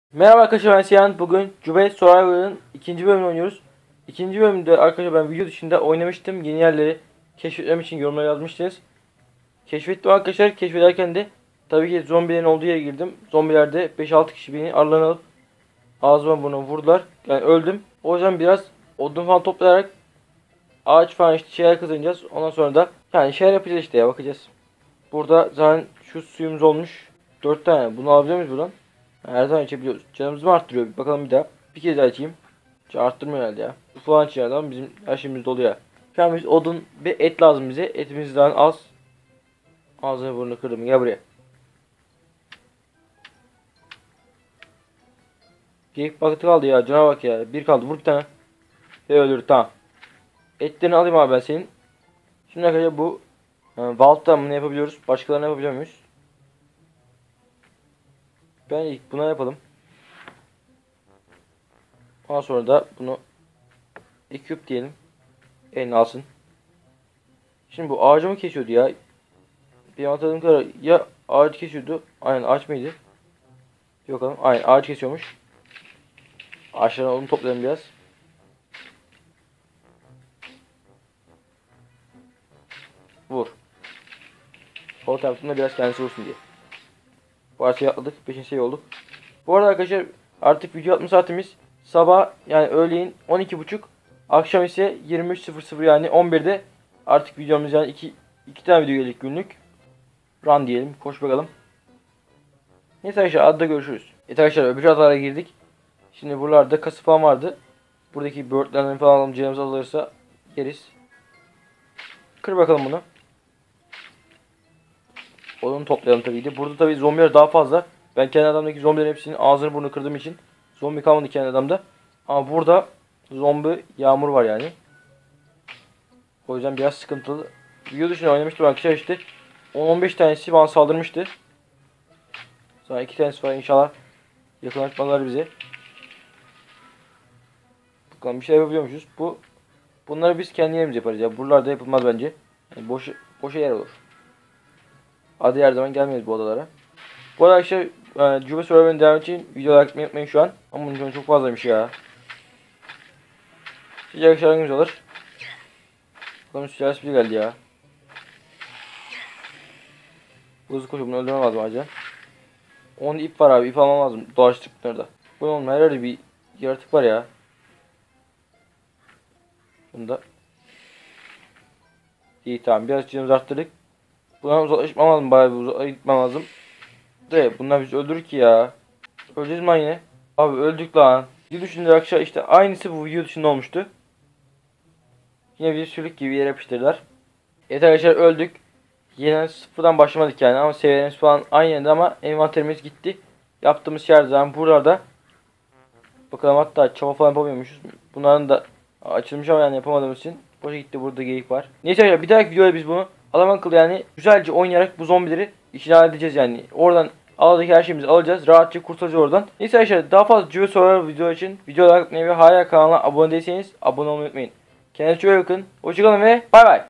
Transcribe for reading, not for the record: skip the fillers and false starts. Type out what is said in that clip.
Merhaba arkadaşlar, ben Sihan. Bugün Cube Survivor'ın ikinci bölümünü oynuyoruz. İkinci bölümde arkadaşlar ben video dışında oynamıştım. Yeni yerleri keşfetmem için yorumlara yazmıştınız. Keşfettim arkadaşlar. Keşfederken de tabii ki zombilerin olduğu yere girdim. Zombilerde 5-6 kişi beni aralarına alıp ağzıma burnuma vurdular. Yani öldüm. O yüzden biraz odun falan toplayarak ağaç falan işte şeyler kazanacağız. Ondan sonra da yani şeyler yapacağız işte ya, bakacağız. Burada zaten şu suyumuz olmuş. 4 tane. Bunu alabiliyor muyuz buradan? Her zaman içebiliyoruz. Canımızı mı arttırıyor? Bir bakalım bir daha. Bir kez daha açayım. Hiç arttırmıyor herhalde ya. Su falan içeride ama bizim her şeyimiz dolu ya. Şu an biz odun ve et lazım bize. Etimizden az. Ağzını burnunu kırdım. Gel buraya. Geyik bakıtı kaldı ya. Cana bak ya. Bir kaldı. Vur bir tane. Ve öldür. Tamam. Etlerini alayım abi ben senin. Şimdi arkadaşlar bu Vault'tan bunu yapabiliyoruz. Başkalarına yapabiliyor muyuz? Ben ilk buna yapalım. Ondan sonra da bunu equip diyelim. Elini alsın. Şimdi bu ağacı mı kesiyordu ya? Bir hatırladığım kadar ya ağaç kesiyordu. Aynen, ağaç mıydı? Bir bakalım. Aynen, ağaç kesiyormuş. Ağaçlardan onu toplayalım biraz. Vur. Sol tarafında biraz kendisi vursun diye. Bu arada atladık. 5. seviye olduk. Bu arada arkadaşlar artık video atma saatimiz sabah, yani öğleyin 12.30. Akşam ise 23.00, yani 11'de artık videomuz, yani iki tane video gelecek günlük. Run diyelim. Koş bakalım. Neyse arkadaşlar, adda görüşürüz. Evet arkadaşlar, öbür adalara girdik. Şimdi buralarda kası falan vardı. Buradaki birdlerden falan alalım, canımız alırsa yeriz. Kır bakalım bunu. Onu toplayalım tabii ki. Burada tabii zombiler daha fazla. Ben kendi adamdaki zombilerin hepsinin ağzını burnunu kırdığım için zombi kalmadı kendi adamda. Ama burada zombi yağmur var yani. O yüzden biraz sıkıntılı. Video dışında oynamıştım arkadaşlar, işte 10-15 tanesi bana saldırmıştı. Sonra 2 tanesi var, inşallah yakınlaşmalar bize. Bakalım bir şey yapabiliyormuşuz. Bunları biz kendi yerimiz yaparız ya. Buralarda yapılmaz bence. Yani boşa yer olur. Hadi, her zaman gelmeyiz bu odalara. Bu arada arkadaşlar, Cube Survivor'ın devam için videolar atmayı unutmayın şu an. Ama bunun çok fazlaymış ya. Sıcak şarkımız olur. Bakalım sülalesi bile geldi ya. Hızlı koşup bunu öldürmem lazım acaba. Onda ip var abi, ip almam lazım dolaştık bunları da. Bu ne oğlum, her yerde bir yaratık var ya. Bunda. İyi, tamam, biraz canımızı arttırdık. Bundan uzaklaşmam lazım, bayağı bir uzaklaşmam gitmem lazım. Bunlar bizi öldürür ki ya. Öleceğiz mi yine? Abi öldük lan. Bir düşündüğü akşam işte aynısı bu video dışında olmuştu. Yine bir sülük gibi yere yapıştırdılar. Evet arkadaşlar, öldük. Yine sıfırdan başlamadık yani, ama seviyelerimiz falan aynı yerde ama envanterimiz gitti. Yaptığımız yer zaten buralarda. Bakalım, hatta çaba falan yapamıyormuşuz. Bunların da açılmış ama yani yapamadığımız için boşa gitti, burada geyik var. Neyse arkadaşlar, bir dahaki videoda biz bunu adam akıllı yani güzelce oynayarak bu zombileri işini halledeceğiz yani. Oradan aladaki her şeyimizi alacağız. Rahatça kurtulacağız oradan. Neyse arkadaşlar, daha fazla Cube Survival video için videolar atmayı ve hala kanala abone değilseniz abone olmayı unutmayın. Kendinize çok iyi bakın. Hoşçakalın ve bay bay.